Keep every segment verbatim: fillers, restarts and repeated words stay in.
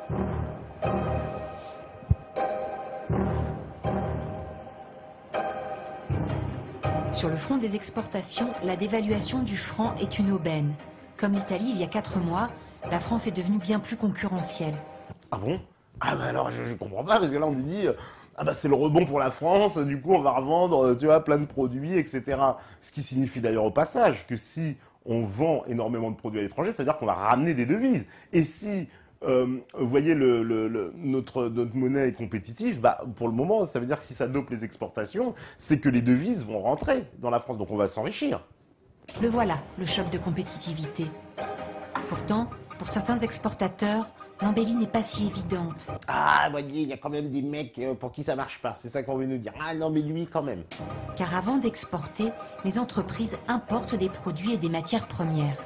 Sur le front des exportations, la dévaluation du franc est une aubaine. Comme l'Italie il y a quatre mois, la France est devenue bien plus concurrentielle. Ah bon? Ah bah alors je, je comprends pas, parce que là on nous dit, euh, ah bah c'est le rebond pour la France, du coup on va revendre, tu vois, plein de produits, et cetera. Ce qui signifie d'ailleurs au passage que si on vend énormément de produits à l'étranger, ça veut dire qu'on va ramener des devises. Et si, euh, vous voyez, le, le, le, notre, notre monnaie est compétitive, bah pour le moment, ça veut dire que si ça dope les exportations, c'est que les devises vont rentrer dans la France, donc on va s'enrichir. Le voilà, le choc de compétitivité. Pourtant, pour certains exportateurs, l'embellie n'est pas si évidente. Ah, voyez, il y a quand même des mecs pour qui ça marche pas, c'est ça qu'on veut nous dire. Ah non, mais lui quand même. Car avant d'exporter, les entreprises importent des produits et des matières premières.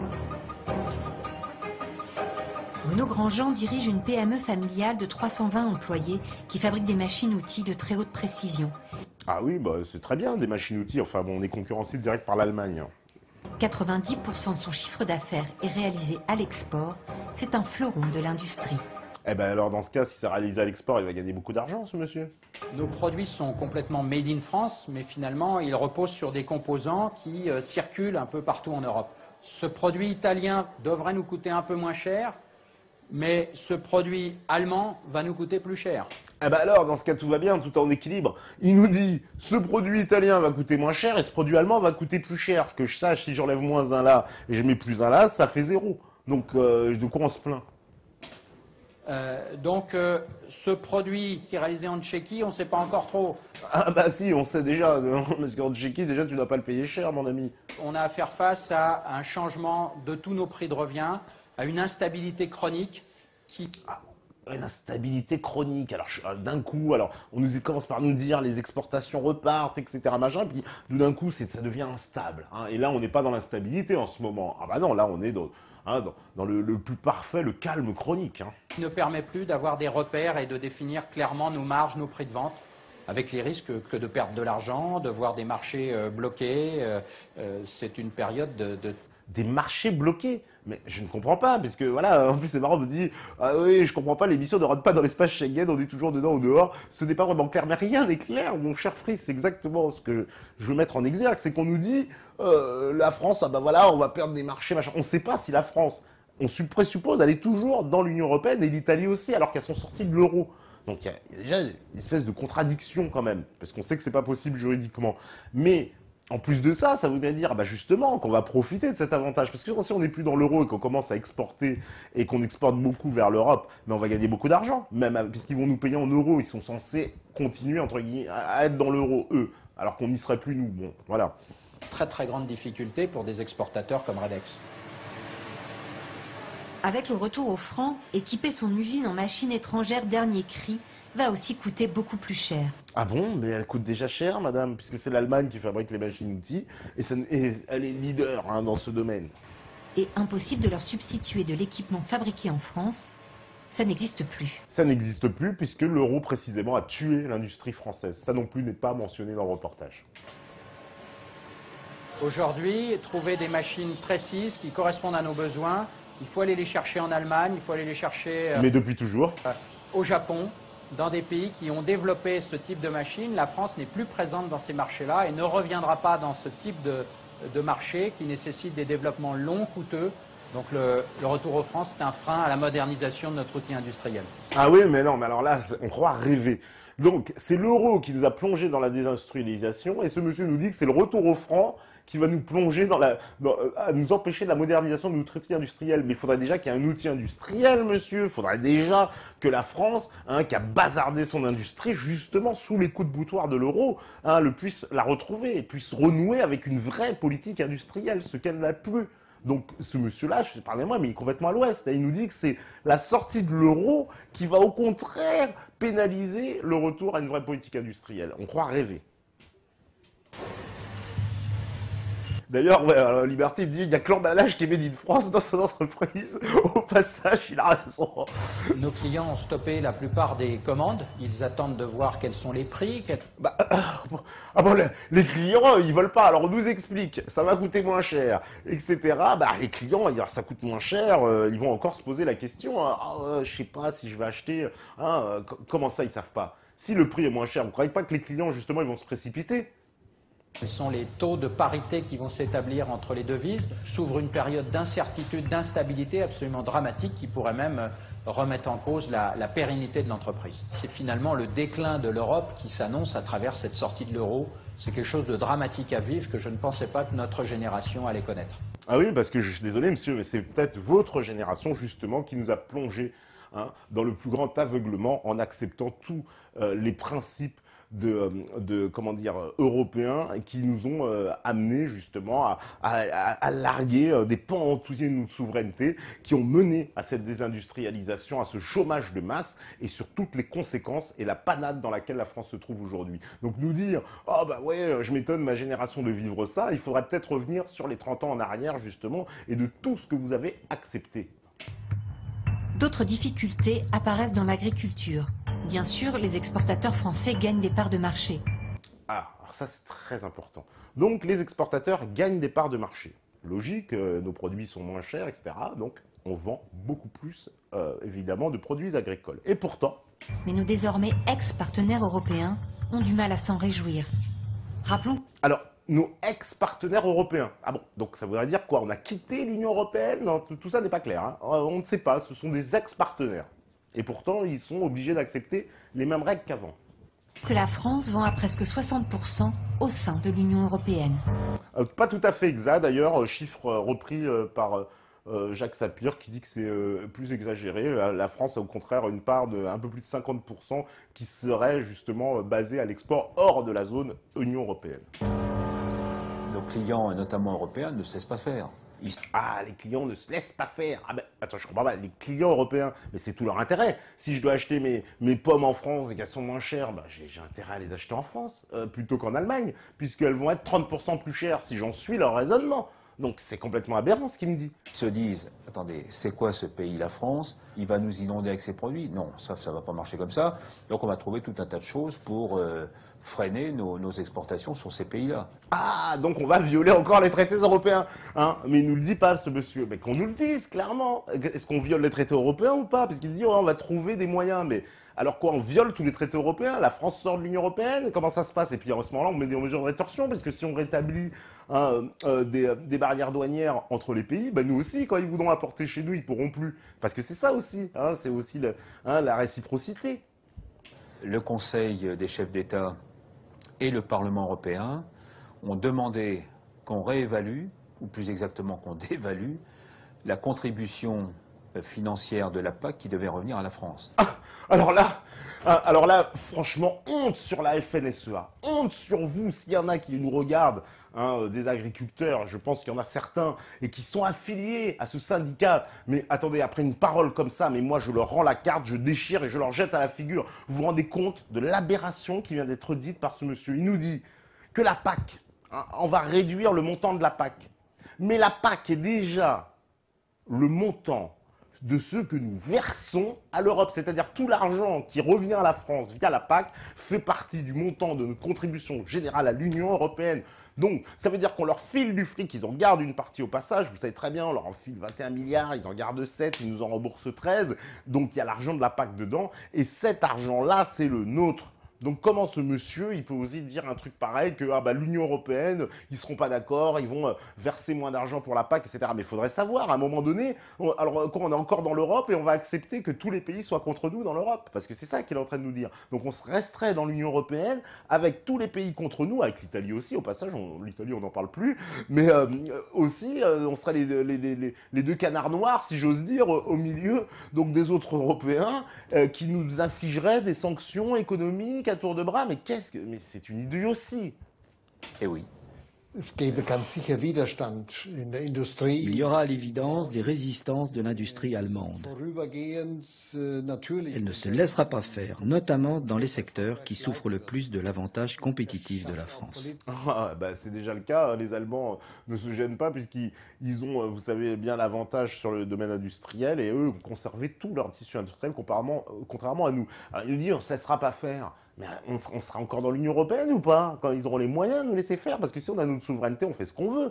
Bruno Grandjean dirige une P M E familiale de trois cent vingt employés qui fabrique des machines-outils de très haute précision. Ah oui, bah, c'est très bien, des machines-outils. Enfin bon, on est concurrencé direct par l'Allemagne. quatre-vingt-dix pour cent de son chiffre d'affaires est réalisé à l'export. C'est un fleuron de l'industrie. Eh ben alors, dans ce cas, si c'est réalisé à l'export, il va gagner beaucoup d'argent, ce monsieur. Nos produits sont complètement made in France, mais finalement, ils reposent sur des composants qui euh, circulent un peu partout en Europe. Ce produit italien devrait nous coûter un peu moins cher, mais ce produit allemand va nous coûter plus cher. Eh ben alors, dans ce cas, tout va bien, tout est en équilibre. Il nous dit, ce produit italien va coûter moins cher et ce produit allemand va coûter plus cher. Que je sache, si j'enlève moins un là et je mets plus un là, ça fait zéro. Donc, euh, de quoi on se plaint? Euh, donc, euh, ce produit qui est réalisé en Tchéquie, on ne sait pas encore trop. Ah bah si, on sait déjà, parce qu'en Tchéquie, déjà, tu dois pas le payer cher, mon ami. On a à faire face à un changement de tous nos prix de revient, à une instabilité chronique qui... Ah, une instabilité chronique. Alors, d'un coup, alors, on nous commence par nous dire les exportations repartent, et cetera. Machin, puis d'un coup, ça devient instable. Hein, et là, on n'est pas dans l'instabilité en ce moment. Ah bah non, là, on est dans, hein, dans, dans le, le plus parfait, le calme chronique. Hein. Qui ne permet plus d'avoir des repères et de définir clairement nos marges, nos prix de vente, avec les risques que de perdre de l'argent, de voir des marchés euh, bloqués. Euh, euh, c'est une période de... de... Des marchés bloqués? Mais je ne comprends pas, parce que voilà, en plus c'est marrant, on me dit ah oui, je comprends pas, l'émission ne rentre pas dans l'espace Schengen, on est toujours dedans ou dehors, ce n'est pas vraiment clair, mais rien n'est clair, mon cher Fritz, c'est exactement ce que je veux mettre en exergue, c'est qu'on nous dit euh, la France, ah bah voilà, on va perdre des marchés, machin. On ne sait pas si la France, on présuppose, elle est toujours dans l'Union Européenne et l'Italie aussi, alors qu'elles sont sorties de l'euro. Donc il y, y a déjà une espèce de contradiction quand même, parce qu'on sait que c'est pas possible juridiquement. Mais en plus de ça, ça voudrait dire bah justement qu'on va profiter de cet avantage. Parce que si on n'est plus dans l'euro et qu'on commence à exporter et qu'on exporte beaucoup vers l'Europe, mais on va gagner beaucoup d'argent, même puisqu'ils vont nous payer en euros. Ils sont censés continuer entre guillemets à être dans l'euro, eux, alors qu'on n'y serait plus nous. Bon, voilà. Très très grande difficulté pour des exportateurs comme Radex. Avec le retour au franc, équiper son usine en machines étrangères dernier cri va aussi coûter beaucoup plus cher. Ah bon? Mais elle coûte déjà cher, madame, puisque c'est l'Allemagne qui fabrique les machines-outils, et, et elle est leader hein, dans ce domaine. Et impossible de leur substituer de l'équipement fabriqué en France, ça n'existe plus. Ça n'existe plus, puisque l'euro, précisément, a tué l'industrie française. Ça non plus n'est pas mentionné dans le reportage. Aujourd'hui, trouver des machines précises qui correspondent à nos besoins, il faut aller les chercher en Allemagne, il faut aller les chercher... Euh, Mais depuis toujours euh, au Japon. Dans des pays qui ont développé ce type de machine, la France n'est plus présente dans ces marchés-là et ne reviendra pas dans ce type de, de marché qui nécessite des développements longs, coûteux. Donc le, le retour aux France, c'est un frein à la modernisation de notre outil industriel. Ah oui, mais non, mais alors là, on croit rêver. Donc c'est l'euro qui nous a plongé dans la désindustrialisation et ce monsieur nous dit que c'est le retour au franc qui va nous plonger dans la, dans, à nous empêcher de la modernisation de notre outil industriel. Mais il faudrait déjà qu'il y ait un outil industriel, monsieur. Il faudrait déjà que la France, hein, qui a bazardé son industrie, justement sous les coups de boutoir de l'euro, hein, le puisse la retrouver et puisse renouer avec une vraie politique industrielle, ce qu'elle n'a plus. Donc ce monsieur-là, je sais pas de moi, mais il est complètement à l'ouest. Il nous dit que c'est la sortie de l'euro qui va au contraire pénaliser le retour à une vraie politique industrielle. On croit rêver. D'ailleurs, ouais, euh, Liberty il me dit il y a que l'emballage qui est made in France dans son entreprise. Au passage, il a raison. Nos clients ont stoppé la plupart des commandes. Ils attendent de voir quels sont les prix. Quels... Bah, euh, ah bon, les, les clients, ils veulent pas. Alors on nous explique, ça va coûter moins cher, et cetera. Bah, les clients, ils disent, ça coûte moins cher. Euh, ils vont encore se poser la question. Ah, euh, je sais pas si je vais acheter. Hein, euh, comment ça, ils savent pas? Si le prix est moins cher, vous croyez pas que les clients, justement, ils vont se précipiter? Quels sont les taux de parité qui vont s'établir entre les devises? S'ouvre une période d'incertitude, d'instabilité absolument dramatique qui pourrait même remettre en cause la, la pérennité de l'entreprise. C'est finalement le déclin de l'Europe qui s'annonce à travers cette sortie de l'euro. C'est quelque chose de dramatique à vivre que je ne pensais pas que notre génération allait connaître. Ah oui, parce que je suis désolé, monsieur, mais c'est peut-être votre génération, justement, qui nous a plongé hein, dans le plus grand aveuglement en acceptant tous euh, les principes De, de, comment dire, européens qui nous ont euh, amenés justement à, à, à larguer euh, des pans entiers de notre souveraineté, qui ont mené à cette désindustrialisation, à ce chômage de masse et sur toutes les conséquences et la panade dans laquelle la France se trouve aujourd'hui. Donc nous dire « Oh bah ouais, je m'étonne ma génération de vivre ça », il faudrait peut-être revenir sur les trente ans en arrière justement et de tout ce que vous avez accepté. D'autres difficultés apparaissent dans l'agriculture. Bien sûr, les exportateurs français gagnent des parts de marché. Ah, alors ça c'est très important. Donc les exportateurs gagnent des parts de marché. Logique, euh, nos produits sont moins chers, et cetera. Donc on vend beaucoup plus, euh, évidemment, de produits agricoles. Et pourtant... Mais nos désormais ex-partenaires européens ont du mal à s'en réjouir. Rappelons... Alors, nos ex-partenaires européens. Ah bon, donc ça voudrait dire quoi? On a quitté l'Union européenne? Non, tout ça n'est pas clair. Hein. On ne sait pas, ce sont des ex-partenaires. Et pourtant, ils sont obligés d'accepter les mêmes règles qu'avant. Que la France vend à presque soixante pour cent au sein de l'Union européenne. Euh, pas tout à fait exact, d'ailleurs, chiffre euh, repris euh, par euh, Jacques Sapir qui dit que c'est euh, plus exagéré. La, la France a au contraire une part de un peu plus de cinquante pour cent qui serait justement euh, basée à l'export hors de la zone Union européenne. Nos clients, notamment européens, ne cessent pas faire. Ils... Ah, les clients ne se laissent pas faire. Ah ben, attends, je comprends pas. Les clients européens, mais c'est tout leur intérêt. Si je dois acheter mes, mes pommes en France et qu'elles sont moins chères, bah, j'ai intérêt à les acheter en France euh, plutôt qu'en Allemagne, puisqu'elles vont être trente pour cent plus chères si j'en suis leur raisonnement. Donc c'est complètement aberrant ce qu'il me dit. Ils se disent, attendez, c'est quoi ce pays, la France? Il va nous inonder avec ses produits? Non, ça, ça va pas marcher comme ça. Donc on va trouver tout un tas de choses pour euh, freiner nos, nos exportations sur ces pays-là. Ah, donc on va violer encore les traités européens. Hein, mais il nous le dit pas, ce monsieur. Mais qu'on nous le dise, clairement. Est-ce qu'on viole les traités européens ou pas? Parce qu'il dit, oh, on va trouver des moyens. Mais alors quoi, on viole tous les traités européens? La France sort de l'Union européenne? Comment ça se passe? Et puis en ce moment-là, on met des mesures de rétorsion, parce que si on rétablit hein, euh, des, des barrières douanières entre les pays, bah, nous aussi, quand ils voudront apporter chez nous, ils pourront plus. Parce que c'est ça aussi, hein, c'est aussi le, hein, la réciprocité. Le Conseil des chefs d'État et le Parlement européen ont demandé qu'on réévalue, ou plus exactement qu'on dévalue, la contribution financière de la P A C qui devait revenir à la France. Ah, alors là, alors là, franchement, honte sur la F N S E A, honte sur vous, s'il y en a qui nous regardent, hein, des agriculteurs, je pense qu'il y en a certains, et qui sont affiliés à ce syndicat. Mais attendez, après une parole comme ça, mais moi je leur rends la carte, je déchire et je leur jette à la figure. Vous vous rendez compte de l'aberration qui vient d'être dite par ce monsieur? Il nous dit que la P A C, hein, on va réduire le montant de la P A C. Mais la P A C est déjà le montant de ce que nous versons à l'Europe. C'est-à-dire tout l'argent qui revient à la France via la P A C fait partie du montant de notre contribution générale à l'Union européenne. Donc, ça veut dire qu'on leur file du fric, ils en gardent une partie au passage. Vous savez très bien, on leur en file vingt et un milliards, ils en gardent sept, ils nous en remboursent treize. Donc, il y a l'argent de la P A C dedans. Et cet argent-là, c'est le nôtre. Donc comment ce monsieur, il peut aussi dire un truc pareil que ah bah, l'Union européenne, ils seront pas d'accord, ils vont euh, verser moins d'argent pour la P A C, et cetera. Mais il faudrait savoir, à un moment donné, on, alors quand on est encore dans l'Europe et on va accepter que tous les pays soient contre nous dans l'Europe, parce que c'est ça qu'il est en train de nous dire. Donc on se resterait dans l'Union européenne avec tous les pays contre nous, avec l'Italie aussi, au passage, l'Italie on n'en parle plus, mais euh, aussi euh, on serait les, les, les, les deux canards noirs, si j'ose dire, au milieu donc des autres Européens euh, qui nous infligeraient des sanctions économiques à tour de bras. Mais qu'est-ce que... Mais c'est une idiotie. Eh oui. Il y aura à l'évidence des résistances de l'industrie allemande. Elle ne se laissera pas faire, notamment dans les secteurs qui souffrent le plus de l'avantage compétitif de la France. Ah, bah, c'est déjà le cas, les Allemands ne se gênent pas puisqu'ils ils ont, vous savez bien, l'avantage sur le domaine industriel et eux ont conservé tout leur tissu industriel contrairement, contrairement à nous. Alors, ils nous disent on ne se laissera pas faire. Mais on, on sera encore dans l'Union européenne ou pas? Quand ils auront les moyens de nous laisser faire? Parce que si on a notre souveraineté, on fait ce qu'on veut.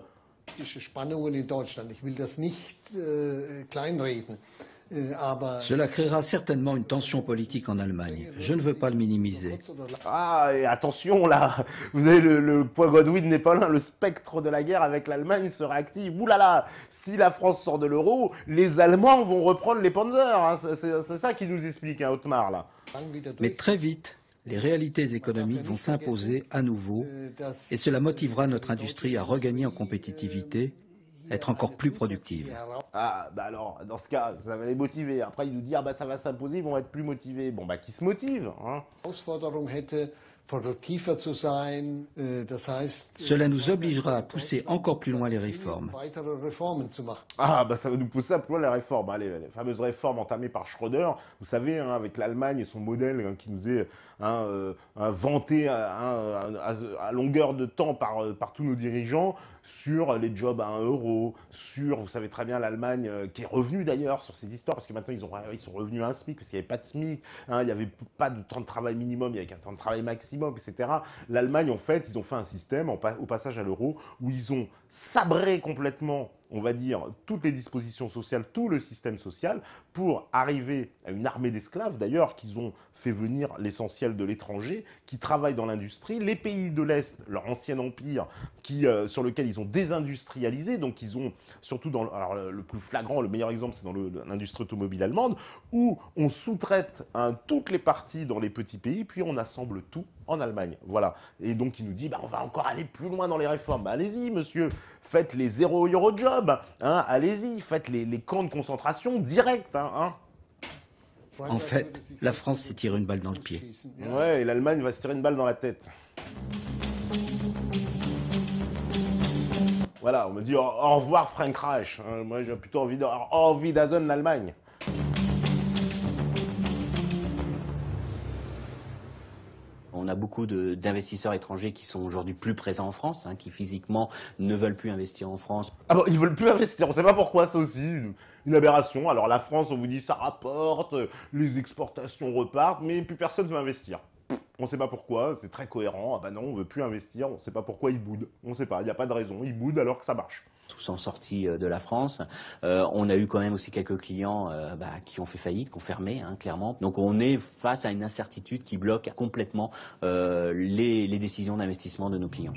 Cela créera certainement une tension politique en Allemagne. Je ne veux pas le minimiser. Ah, et attention là, vous avez le, le poids Godwin n'est pas là, le spectre de la guerre avec l'Allemagne se réactive. Ouh là là, si la France sort de l'euro, les Allemands vont reprendre les Panzers. Hein. C'est ça qui nous explique, hein, Otmar, là. Mais très vite, les réalités économiques vont s'imposer à nouveau et cela motivera notre industrie à regagner en compétitivité, être encore plus productive. Ah, bah alors, dans ce cas, ça va les motiver. Après, il nous dit, ah bah ça va s'imposer, ils vont être plus motivés. Bon, bah qui se motive, hein? Cela nous obligera à pousser encore plus loin les réformes. Ah, bah ça va nous pousser à plus loin les réformes. Allez, les fameuses réformes entamées par Schröder, vous savez, hein, avec l'Allemagne et son modèle hein, qui nous est hein, euh, vanté hein, à, à longueur de temps par, par tous nos dirigeants sur les jobs à un euro, sur, vous savez très bien, l'Allemagne euh, qui est revenue d'ailleurs sur ces histoires, parce que maintenant ils, ont, ils sont revenus à un SMIC, parce qu'il n'y avait pas de SMIC, hein, il n'y avait pas de temps de travail minimum, il n'y avait qu'un temps de travail maximum, et cetera. L'Allemagne, en fait, ils ont fait un système en, au passage à l'euro où ils ont sabré complètement, on va dire, toutes les dispositions sociales, tout le système social, pour arriver à une armée d'esclaves, d'ailleurs, qu'ils ont fait venir l'essentiel de l'étranger, qui travaillent dans l'industrie. Les pays de l'Est, leur ancien empire, qui, euh, sur lequel ils ont désindustrialisé, donc ils ont, surtout dans, alors le plus flagrant, le meilleur exemple, c'est dans l'industrie automobile allemande, où on sous-traite hein, toutes les parties dans les petits pays, puis on assemble tout en Allemagne. Voilà. Et donc il nous dit, bah, on va encore aller plus loin dans les réformes. Bah, allez-y, monsieur, faites les zéro euro job, hein, allez-y, faites les, les camps de concentration directs. Hein, hein. En fait, la France s'est tiré une balle dans le pied. Ouais, et l'Allemagne va se tirer une balle dans la tête. Voilà, on me dit au, au revoir Frank Reich. Hein, moi j'ai plutôt envie de au Wiedersehen l'Allemagne. On a beaucoup d'investisseurs étrangers qui sont aujourd'hui plus présents en France, hein, qui physiquement ne veulent plus investir en France. Ah bon, ils veulent plus investir, on ne sait pas pourquoi, ça aussi, une, une aberration. Alors la France, on vous dit ça rapporte, les exportations repartent, mais plus personne ne veut investir. On ne sait pas pourquoi, c'est très cohérent. Ah bah non, on ne veut plus investir, on ne sait pas pourquoi ils boudent. On ne sait pas, il n'y a pas de raison, ils boudent alors que ça marche. Tous sont sortis de la France. Euh, on a eu quand même aussi quelques clients euh, bah, qui ont fait faillite, qui ont fermé, hein, clairement. Donc on est face à une incertitude qui bloque complètement euh, les, les décisions d'investissement de nos clients.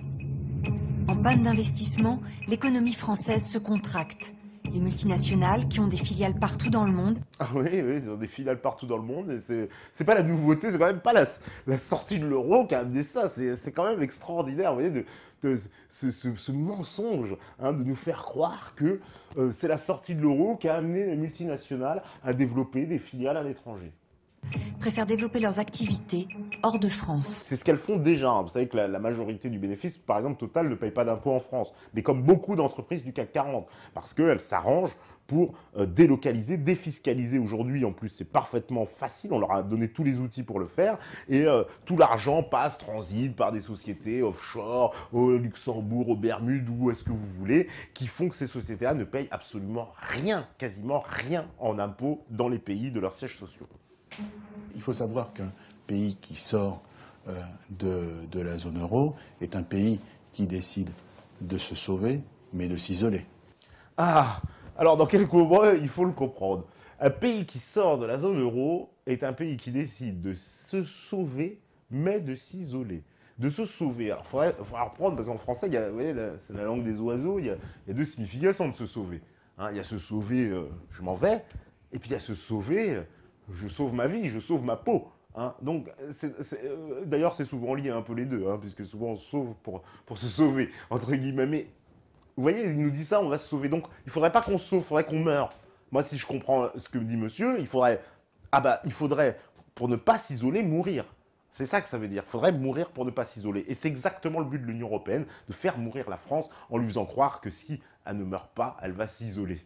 En panne d'investissement, l'économie française se contracte. Les multinationales, qui ont des filiales partout dans le monde. Ah oui, oui, ils ont des filiales partout dans le monde. Et c'est pas la nouveauté, c'est quand même pas la, la sortie de l'euro qui a amené ça. C'est quand même extraordinaire, vous voyez, de, de, ce, ce, ce mensonge hein, de nous faire croire que euh, c'est la sortie de l'euro qui a amené les multinationales à développer des filiales à l'étranger. Préfèrent développer leurs activités hors de France. C'est ce qu'elles font déjà. Vous savez que la, la majorité du bénéfice, par exemple, Total ne paye pas d'impôts en France. Mais comme beaucoup d'entreprises du CAC quarante. Parce qu'elles s'arrangent pour euh, délocaliser, défiscaliser aujourd'hui. En plus, c'est parfaitement facile. On leur a donné tous les outils pour le faire. Et euh, tout l'argent passe, transite par des sociétés offshore, au Luxembourg, aux Bermudes, où est-ce que vous voulez, qui font que ces sociétés-là ne payent absolument rien, quasiment rien en impôts dans les pays de leurs sièges sociaux. Il faut savoir qu'un pays qui sort euh, de, de la zone euro est un pays qui décide de se sauver, mais de s'isoler. Ah, alors dans quelques mots, il faut le comprendre. Un pays qui sort de la zone euro est un pays qui décide de se sauver, mais de s'isoler. De se sauver. Alors, il faudrait, faudrait reprendre, parce qu'en français, c'est la langue des oiseaux, il y, a, il y a deux significations de se sauver. Hein, il y a se sauver, euh, je m'en vais, et puis il y a se sauver... Euh, je sauve ma vie, je sauve ma peau. Hein. Donc, euh, d'ailleurs, c'est souvent lié un peu les deux, hein, puisque souvent on se sauve pour, pour se sauver, entre guillemets. Mais vous voyez, il nous dit ça, on va se sauver. Donc, il ne faudrait pas qu'on se sauve, il faudrait qu'on meure. Moi, si je comprends ce que me dit monsieur, il faudrait, ah bah, il faudrait, pour ne pas s'isoler, mourir. C'est ça que ça veut dire. Il faudrait mourir pour ne pas s'isoler. Et c'est exactement le but de l'Union européenne, de faire mourir la France en lui faisant croire que si elle ne meurt pas, elle va s'isoler.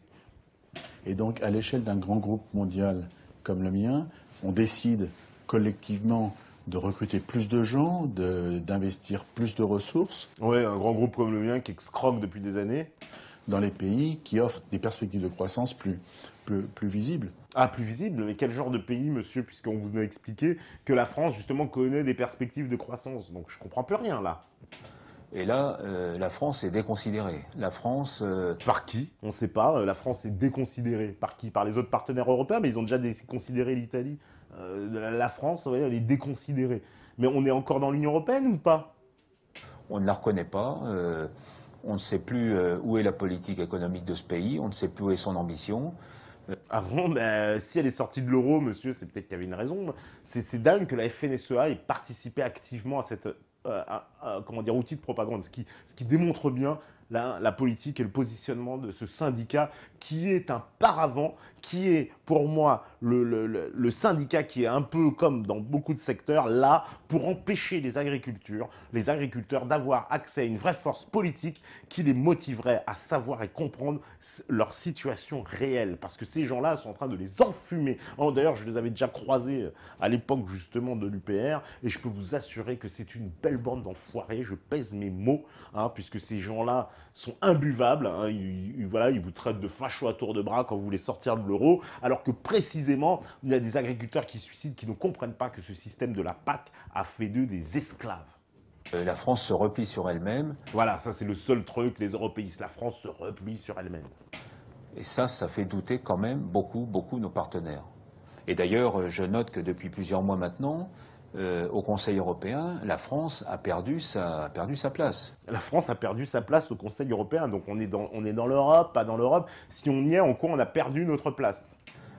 Et donc, à l'échelle d'un grand groupe mondial comme le mien, on décide collectivement de recruter plus de gens, d'investir plus de ressources. Oui, un grand groupe comme le mien qui excroque depuis des années. Dans les pays qui offrent des perspectives de croissance plus, plus, plus visibles. Ah, plus visibles? Mais quel genre de pays, monsieur, puisqu'on vous a expliqué que la France, justement, connaît des perspectives de croissance. Donc je ne comprends plus rien, là. Et là, euh, la France est déconsidérée. La France... Euh... Par qui? On ne sait pas. La France est déconsidérée. Par qui? Par les autres partenaires européens, mais ils ont déjà déconsidéré l'Italie. Euh, la France, vous voyez, elle est déconsidérée. Mais on est encore dans l'Union européenne ou pas? On ne la reconnaît pas. Euh... On ne sait plus où est la politique économique de ce pays, on ne sait plus où est son ambition. Ah bon, ben, si elle est sortie de l'euro, monsieur, c'est peut-être qu'il y avait une raison. C'est dingue que la F N S E A ait participé activement à cette euh, à, à, comment dire, outil de propagande, ce qui, ce qui démontre bien la, la politique et le positionnement de ce syndicat qui est un paravent, qui est pour moi le, le, le, le syndicat qui est un peu comme dans beaucoup de secteurs, là, pour empêcher les agriculteurs, les agriculteurs d'avoir accès à une vraie force politique qui les motiverait à savoir et comprendre leur situation réelle. Parce que ces gens-là sont en train de les enfumer. Oh, d'ailleurs, je les avais déjà croisés à l'époque justement de l'U P R et je peux vous assurer que c'est une belle bande d'enfoirés, je pèse mes mots, hein, puisque ces gens-là sont imbuvables, hein, ils, ils, voilà, ils vous traitent de fachos à tour de bras quand vous voulez sortir de l'euro, alors que précisément, il y a des agriculteurs qui se suicident, qui ne comprennent pas que ce système de la P A C a fait d'eux des esclaves. Euh, la France se replie sur elle-même. Voilà, ça c'est le seul truc, les européistes, la France se replie sur elle-même. Et ça, ça fait douter quand même beaucoup, beaucoup nos partenaires. Et d'ailleurs, je note que depuis plusieurs mois maintenant, Euh, au Conseil européen, la France a perdu, sa, a perdu sa place. La France a perdu sa place au Conseil européen, donc on est dans, on est dans l'Europe, pas dans l'Europe. Si on y est, en quoi on a perdu notre place?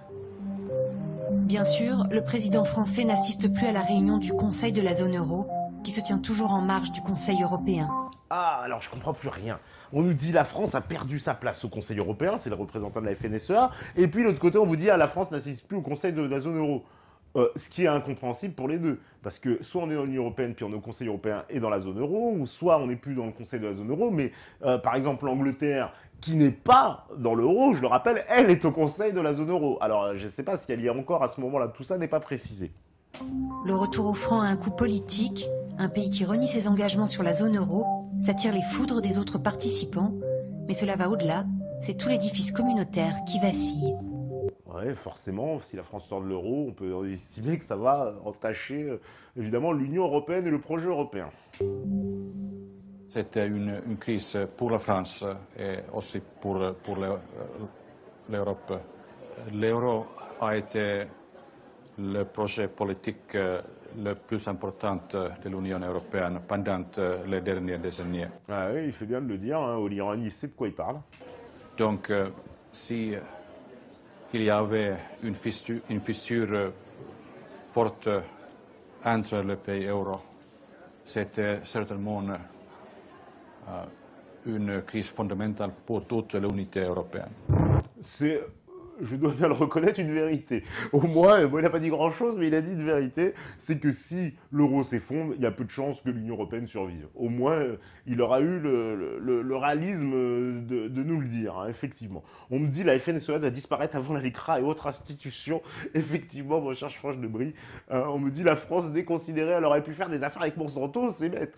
Bien sûr, le président français n'assiste plus à la réunion du Conseil de la zone euro, qui se tient toujours en marge du Conseil européen. Ah, alors je comprends plus rien. On nous dit la France a perdu sa place au Conseil européen, c'est le représentant de la F N S E A, et puis de l'autre côté on vous dit ah, la France n'assiste plus au Conseil de la zone euro. Euh, ce qui est incompréhensible pour les deux. Parce que soit on est dans l'Union européenne, puis on est au Conseil européen et dans la zone euro, ou soit on n'est plus dans le Conseil de la zone euro, mais euh, par exemple l'Angleterre, qui n'est pas dans l'euro, je le rappelle, elle est au Conseil de la zone euro. Alors je ne sais pas si elle y est encore à ce moment-là, tout ça n'est pas précisé. Le retour au franc a un coût politique. Un pays qui renie ses engagements sur la zone euro s'attire les foudres des autres participants, mais cela va au-delà, c'est tout l'édifice communautaire qui vacille. Ouais, forcément, si la France sort de l'euro, on peut estimer que ça va entacher euh, évidemment l'Union européenne et le projet européen. C'était une, une crise pour la France et aussi pour, pour l'Europe. L'euro a été le projet politique le plus important de l'Union européenne pendant les dernières décennies. Ah oui, il fait bien de le dire, hein, Oli Rehn, il sait de quoi il parle. Donc, euh, si il y avait une fissure, une fissure forte entre les pays euro, c'était certainement euh, une crise fondamentale pour toute l'unité européenne. C'est, je dois bien le reconnaître, une vérité. Au moins, bon, il n'a pas dit grand-chose, mais il a dit une vérité, c'est que si l'euro s'effondre, il y a peu de chances que l'Union européenne survive. Au moins, il aura eu le, le, le réalisme de, de nous le dire, hein, effectivement. On me dit la F N S E A doit disparaître avant la LICRA et autres institutions. Effectivement, mon cher Franche de Brie, hein, on me dit la France déconsidérée, elle aurait pu faire des affaires avec Monsanto, c'est bête.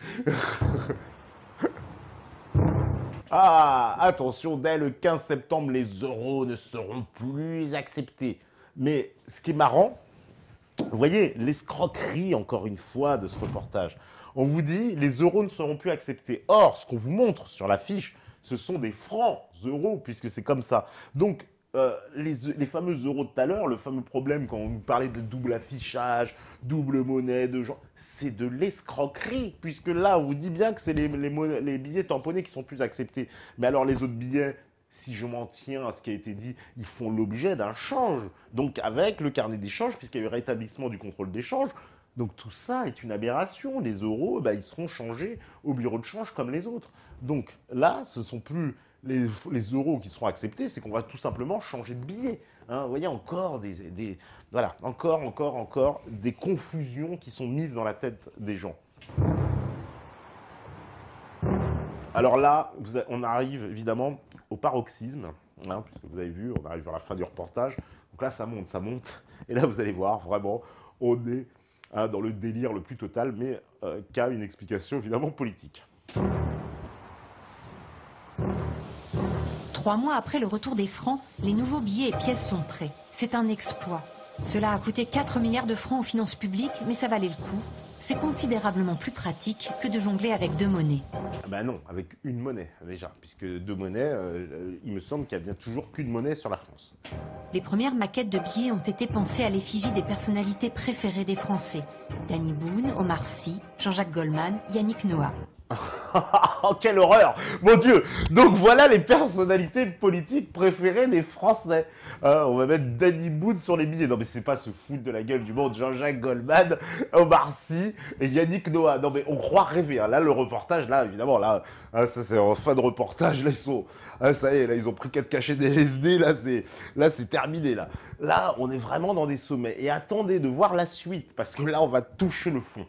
Ah, attention, dès le quinze septembre, les euros ne seront plus acceptés. Mais ce qui est marrant, vous voyez, l'escroquerie, encore une fois, de ce reportage. On vous dit, les euros ne seront plus acceptés. Or, ce qu'on vous montre sur l'affiche, ce sont des francs euros, puisque c'est comme ça. Donc, euh, les, les fameux euros de tout à l'heure, le fameux problème quand on nous parlait de double affichage, double monnaie, de genre, c'est de l'escroquerie, puisque là, on vous dit bien que c'est les, les, les billets tamponnés qui sont plus acceptés. Mais alors, les autres billets, si je m'en tiens à ce qui a été dit, ils font l'objet d'un change. Donc, avec le carnet d'échange, puisqu'il y a eu rétablissement du contrôle d'échange, donc tout ça est une aberration. Les euros, bah, ils seront changés au bureau de change comme les autres. Donc là, ce ne sont plus les, les euros qui seront acceptés, c'est qu'on va tout simplement changer de billet. Hein, vous voyez, encore des, des, voilà, encore, encore, encore des confusions qui sont mises dans la tête des gens. Alors là, vous a, on arrive évidemment au paroxysme, hein, puisque vous avez vu, on arrive vers la fin du reportage. Donc là, ça monte, ça monte. Et là, vous allez voir, vraiment, on est hein, dans le délire le plus total, mais euh, qui a une explication évidemment politique. Trois mois après le retour des francs, les nouveaux billets et pièces sont prêts. C'est un exploit. Cela a coûté quatre milliards de francs aux finances publiques, mais ça valait le coup. C'est considérablement plus pratique que de jongler avec deux monnaies. Ah ben non, avec une monnaie déjà, puisque deux monnaies, euh, il me semble qu'il n'y a bien toujours qu'une monnaie sur la France. Les premières maquettes de billets ont été pensées à l'effigie des personnalités préférées des Français. Danny Boone, Omar Sy, Jean-Jacques Goldman, Yannick Noah. Oh, quelle horreur! Mon Dieu! Donc voilà les personnalités politiques préférées des Français. Euh, on va mettre Danny Boone sur les billets. Non mais c'est pas se foutre de la gueule du monde. Jean-Jacques Goldman, Omar Sy et Yannick Noah. Non mais on croit rêver. Hein. Là le reportage, là évidemment, là, hein, ça c'est en fin de reportage. Là ils sont, hein, ça y est, là ils ont pris quatre cachets des L S D. Là c'est, là c'est terminé. Là, là on est vraiment dans des sommets. Et attendez de voir la suite parce que là on va toucher le fond.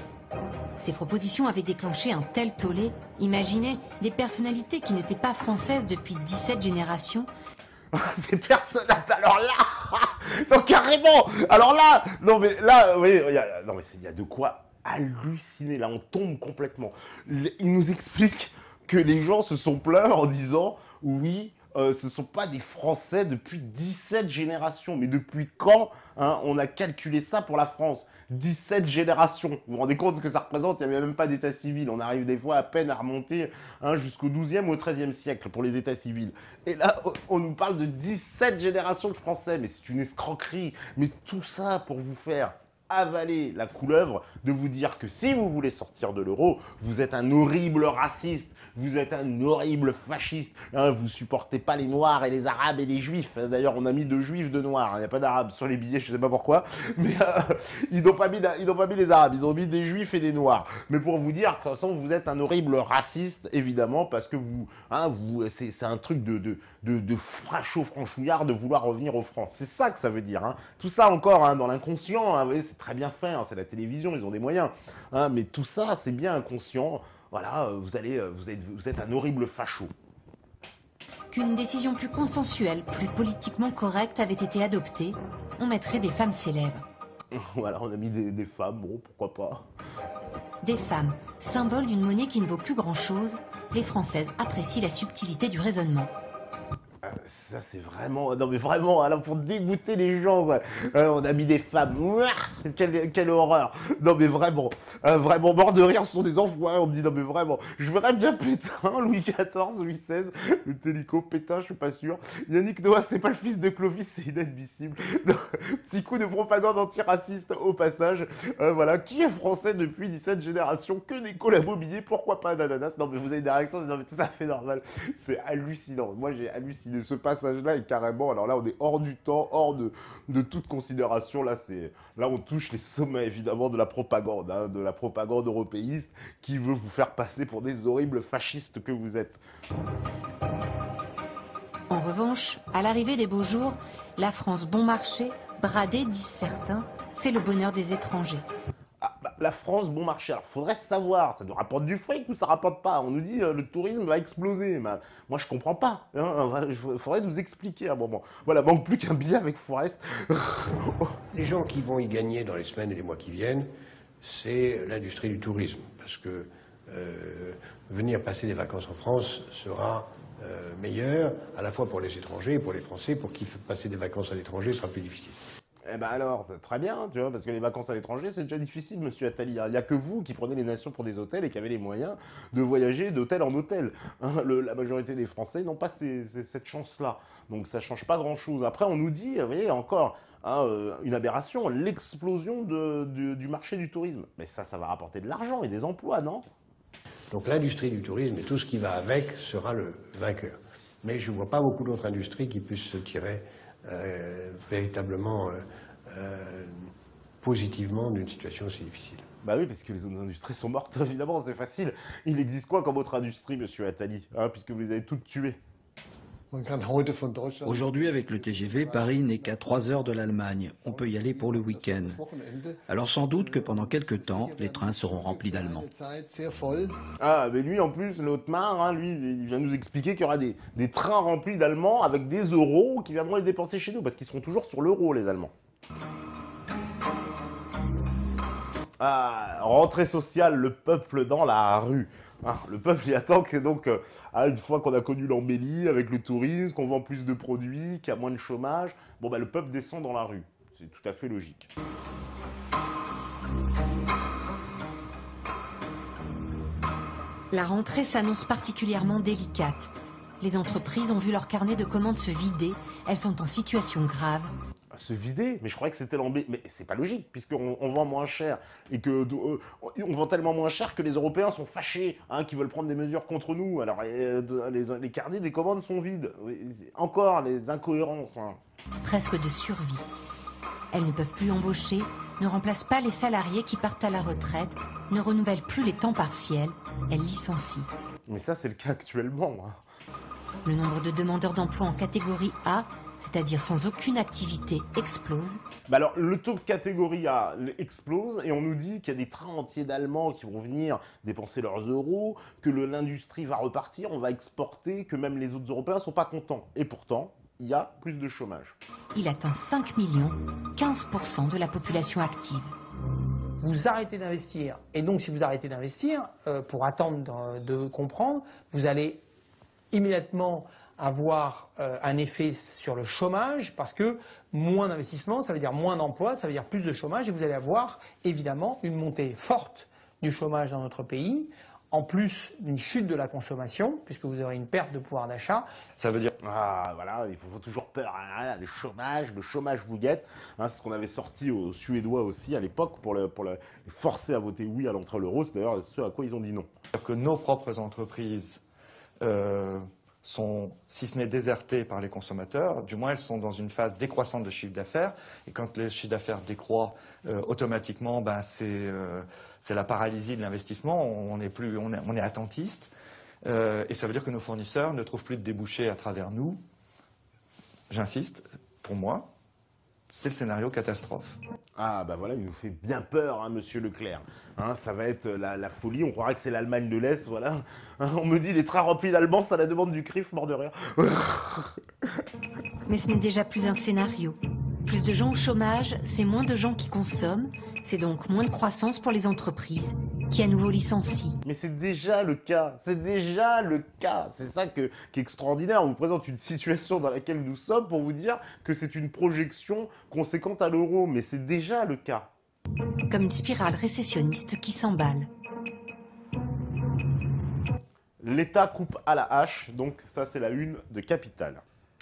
Ces propositions avaient déclenché un tel tollé. Imaginez des personnalités qui n'étaient pas françaises depuis dix-sept générations. Des personnalités, alors là, donc carrément, alors là, non mais là, oui, il y a, non mais il y a de quoi halluciner. Là, on tombe complètement. Il nous explique que les gens se sont plaints en disant, oui. Euh, ce ne sont pas des Français depuis dix-sept générations. Mais depuis quand hein, on a calculé ça pour la France? dix-sept générations. Vous vous rendez compte ce que ça représente? Il n'y avait même pas d'état civil. On arrive des fois à peine à remonter hein, jusqu'au douzième ou au treizième siècle pour les états civils. Et là, on nous parle de dix-sept générations de Français. Mais c'est une escroquerie. Mais tout ça pour vous faire avaler la couleuvre, de vous dire que si vous voulez sortir de l'euro, vous êtes un horrible raciste. Vous êtes un horrible fasciste, hein, vous supportez pas les Noirs et les Arabes et les Juifs. D'ailleurs, on a mis de Juifs, de Noirs. Il n'y a pas d'Arabes sur les billets, je sais pas pourquoi. Mais euh, ils n'ont pas mis, ils n'ont pas mis les Arabes, ils ont mis des Juifs et des Noirs. Mais pour vous dire, de toute façon, vous êtes un horrible raciste, évidemment, parce que vous, hein, vous, c'est, c'est un truc de, de, de, de fracho franchouillard de vouloir revenir aux France. C'est ça que ça veut dire. Hein. Tout ça encore hein, dans l'inconscient. Hein, vous voyez, c'est très bien fait. Hein, c'est la télévision, ils ont des moyens. Hein, mais tout ça, c'est bien inconscient. Voilà, vous, allez, vous, êtes, vous êtes un horrible facho. Qu'une décision plus consensuelle, plus politiquement correcte avait été adoptée, on mettrait des femmes célèbres. Voilà, on a mis des, des femmes, bon, pourquoi pas. Des femmes, symbole d'une monnaie qui ne vaut plus grand-chose, les Françaises apprécient la subtilité du raisonnement. Ça, c'est vraiment... Non, mais vraiment, alors, pour dégoûter les gens, quoi. Euh, on a mis des femmes. Quelle, quelle horreur. Non, mais vraiment. Euh, vraiment, mort de rire, ce sont des enfoirés. On me dit, non, mais vraiment. Je verrais bien Pétain, Louis quatorze, Louis seize, le Télico, Pétain, je suis pas sûr. Yannick Noah, c'est pas le fils de Clovis, c'est inadmissible. Non, petit coup de propagande antiraciste au passage. Euh, voilà. Qui est français depuis dix-sept générations? Que des collabos billets, pourquoi pas d'ananas? Non, mais vous avez des réactions, non, mais tout ça fait normal. C'est hallucinant. Moi, j'ai halluciné. Ce passage-là est carrément, alors là on est hors du temps, hors de, de toute considération, là, c'est, là on touche les sommets évidemment de la propagande, hein, de la propagande européiste qui veut vous faire passer pour des horribles fascistes que vous êtes. En revanche, à l'arrivée des beaux jours, la France bon marché, bradée disent certains, fait le bonheur des étrangers. Ah, bah, la France, bon marché. Alors, faudrait savoir, ça nous rapporte du fric ou ça rapporte pas? On nous dit euh, le tourisme va exploser. Bah, moi, je comprends pas. Il hein, faudrait nous expliquer à un moment. Voilà, manque plus qu'un billet avec Forest. Les gens qui vont y gagner dans les semaines et les mois qui viennent, c'est l'industrie du tourisme. Parce que euh, venir passer des vacances en France sera euh, meilleur, à la fois pour les étrangers et pour les Français, pour qui passer des vacances à l'étranger sera plus difficile. Eh ben alors, très bien, tu vois, parce que les vacances à l'étranger, c'est déjà difficile, monsieur Attali. Il n'y a que vous qui prenez les nations pour des hôtels et qui avez les moyens de voyager d'hôtel en hôtel. Hein, le, la majorité des Français n'ont pas ces, ces, cette chance-là. Donc ça ne change pas grand-chose. Après, on nous dit, vous voyez, encore hein, une aberration, l'explosion de, de, du marché du tourisme. Mais ça, ça va rapporter de l'argent et des emplois, non? Donc l'industrie du tourisme et tout ce qui va avec sera le vainqueur. Mais je ne vois pas beaucoup d'autres industries qui puissent se tirer Euh, véritablement euh, euh, positivement d'une situation aussi difficile. Bah oui, parce que les autres industries sont mortes, évidemment, c'est facile. Il existe quoi comme autre industrie, monsieur Attali, hein, puisque vous les avez toutes tuées? Aujourd'hui, avec le T G V, Paris n'est qu'à trois heures de l'Allemagne. On peut y aller pour le week-end. Alors sans doute que pendant quelques temps, les trains seront remplis d'Allemands. Ah, mais lui, en plus, l'Otmar, hein, lui, il vient nous expliquer qu'il y aura des, des trains remplis d'Allemands avec des euros qui viendront les dépenser chez nous, parce qu'ils seront toujours sur l'euro, les Allemands. Ah, rentrée sociale, le peuple dans la rue. Ah, le peuple y attend que donc, euh, ah, une fois qu'on a connu l'embellie avec le tourisme, qu'on vend plus de produits, qu'il y a moins de chômage, bon bah le peuple descend dans la rue. C'est tout à fait logique. La rentrée s'annonce particulièrement délicate. Les entreprises ont vu leur carnet de commandes se vider. Elles sont en situation grave. Se vider? Mais je croyais que c'était l'embellie. Mais c'est pas logique, puisqu'on on vend moins cher. Et que euh, on vend tellement moins cher que les Européens sont fâchés, hein, qui veulent prendre des mesures contre nous. Alors euh, les, les carnets des commandes sont vides. Encore les incohérences. Hein. Presque de survie. Elles ne peuvent plus embaucher, ne remplacent pas les salariés qui partent à la retraite, ne renouvellent plus les temps partiels. Elles licencient. Mais ça, c'est le cas actuellement. Hein. Le nombre de demandeurs d'emploi en catégorie A, c'est-à-dire sans aucune activité, explose. Bah alors, le taux de catégorie A explose et on nous dit qu'il y a des trains entiers d'Allemands qui vont venir dépenser leurs euros, que l'industrie va repartir, on va exporter, que même les autres Européens ne sont pas contents. Et pourtant, il y a plus de chômage. Il atteint cinq millions, quinze pour cent de la population active. Vous arrêtez d'investir. Et donc, si vous arrêtez d'investir, euh, pour attendre de, de comprendre, vous allez immédiatement avoir euh, un effet sur le chômage, parce que moins d'investissement, ça veut dire moins d'emplois, ça veut dire plus de chômage, et vous allez avoir évidemment une montée forte du chômage dans notre pays, en plus d'une chute de la consommation, puisque vous aurez une perte de pouvoir d'achat. Ça veut dire... Ah, voilà, il faut, faut toujours peur, hein, le chômage, le chômage vous guette. Hein, c'est ce qu'on avait sorti aux Suédois aussi à l'époque, pour, le, pour le, les forcer à voter oui à l'entrée à l'euro, c'est d'ailleurs ce à quoi ils ont dit non. C'est-à-dire que nos propres entreprises... Euh... sont, si ce n'est désertées par les consommateurs, du moins elles sont dans une phase décroissante de chiffre d'affaires. Et quand le chiffre d'affaires décroît, euh, automatiquement, ben, c'est euh, la paralysie de l'investissement. On est, plus, on est, on est attentiste. Euh, et ça veut dire que nos fournisseurs ne trouvent plus de débouchés à travers nous. J'insiste, pour moi, c'est le scénario catastrophe. Ah bah voilà, il nous fait bien peur, hein, monsieur Leclerc. Hein, ça va être la, la folie, on croirait que c'est l'Allemagne de l'Est, voilà. Hein, on me dit des trains remplis d'Allemands, ça la demande du C R I F, mort de rire. Mais ce n'est déjà plus un scénario. Plus de gens au chômage, c'est moins de gens qui consomment, c'est donc moins de croissance pour les entreprises, qui à nouveau licencient. Mais c'est déjà le cas, c'est déjà le cas. C'est ça que, qui est extraordinaire. On vous présente une situation dans laquelle nous sommes pour vous dire que c'est une projection conséquente à l'euro, mais c'est déjà le cas. Comme une spirale récessionniste qui s'emballe. L'État coupe à la hache, donc ça c'est la une de Capital.